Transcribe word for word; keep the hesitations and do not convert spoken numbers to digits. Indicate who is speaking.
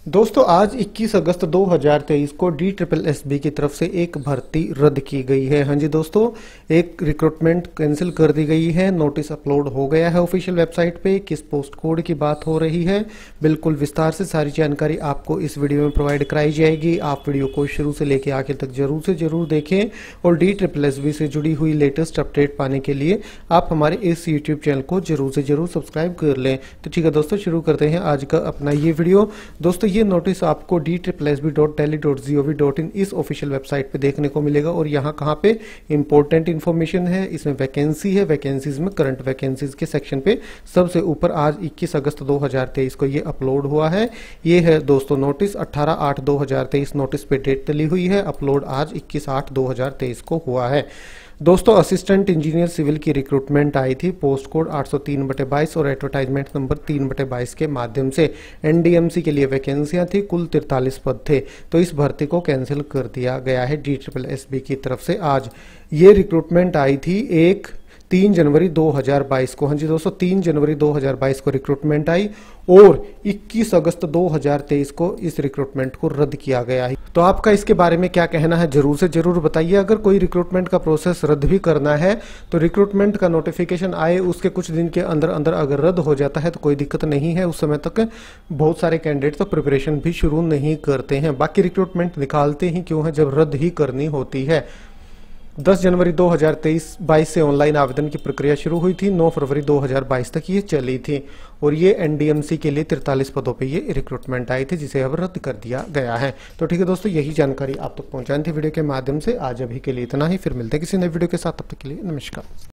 Speaker 1: दोस्तों आज इक्कीस अगस्त दो हज़ार तेईस को डी ट्रिपल एस बी की तरफ से एक भर्ती रद्द की गई है। हाँ जी दोस्तों, एक रिक्रूटमेंट कैंसिल कर दी गई है। नोटिस अपलोड हो गया है ऑफिशियल वेबसाइट पे। किस पोस्ट कोड की बात हो रही है, बिल्कुल विस्तार से सारी जानकारी आपको इस वीडियो में प्रोवाइड कराई जाएगी। आप वीडियो को शुरू से लेकर आखिर तक जरूर से जरूर देखें और डी ट्रिपल एस बी से जुड़ी हुई लेटेस्ट अपडेट पाने के लिए आप हमारे इस यूट्यूब चैनल को जरूर से जरूर सब्सक्राइब कर लें। तो ठीक है दोस्तों, शुरू करते हैं आज का अपना ये वीडियो। दोस्तों ये नोटिस आपको D triple S B dot tele dot G O V dot in इस ऑफिशियल वेबसाइट पे देखने को मिलेगा। और यहाँ कहाँ पे इंपॉर्टेंट इन्फॉर्मेशन है, इसमें वैकेंसी है। वैकेंसीज में करंट वैकेंसीज के सेक्शन पे सबसे ऊपर आज इक्कीस अगस्त दो हज़ार तेईस को ये अपलोड हुआ है। ये है दोस्तों नोटिस, अठारह आठ दो हज़ार तेईस नोटिस पे डेट डली हुई है। अपलोड आज इक्कीस आठ दो हज़ार तेईस को हुआ है। दोस्तों असिस्टेंट इंजीनियर सिविल की रिक्रूटमेंट आई थी, पोस्ट कोड आठ सौ तीन बटे बाईस और एडवर्टाइजमेंट नंबर तीन बटे बाईस के माध्यम से। एन डी एम सी के लिए वैकेंसियां थी, कुल तिरतालीस पद थे। तो इस भर्ती को कैंसिल कर दिया गया है डी ट्रिपल एस बी की तरफ से। आज ये रिक्रूटमेंट आई थी एक तीन जनवरी दो हज़ार बाईस को। हाँ जी दोस्तों, तीन जनवरी दो हज़ार बाईस को रिक्रूटमेंट आई और इक्कीस अगस्त दो हज़ार तेईस को इस रिक्रूटमेंट को रद्द किया गया है। तो आपका इसके बारे में क्या कहना है, जरूर से जरूर बताइए। अगर कोई रिक्रूटमेंट का प्रोसेस रद्द भी करना है तो रिक्रूटमेंट का नोटिफिकेशन आए उसके कुछ दिन के अंदर अंदर अगर रद्द हो जाता है तो कोई दिक्कत नहीं है। उस समय तक बहुत सारे कैंडिडेट तो प्रिपरेशन भी शुरू नहीं करते हैं। बाकी रिक्रूटमेंट निकालते ही क्यों है जब रद्द ही करनी होती है। दस जनवरी दो हज़ार तेईस बाईस से ऑनलाइन आवेदन की प्रक्रिया शुरू हुई थी। नौ फरवरी दो हज़ार बाईस तक ये चली थी और ये एन डी एम सी के लिए तिरतालीस पदों पे ये रिक्रूटमेंट आई थी, जिसे अब रद्द कर दिया गया है। तो ठीक है दोस्तों, यही जानकारी आप तक पहुंचानी थी वीडियो के माध्यम से। आज अभी के लिए इतना ही, फिर मिलते हैं किसी नए वीडियो के साथ। तब तक के लिए नमस्कार।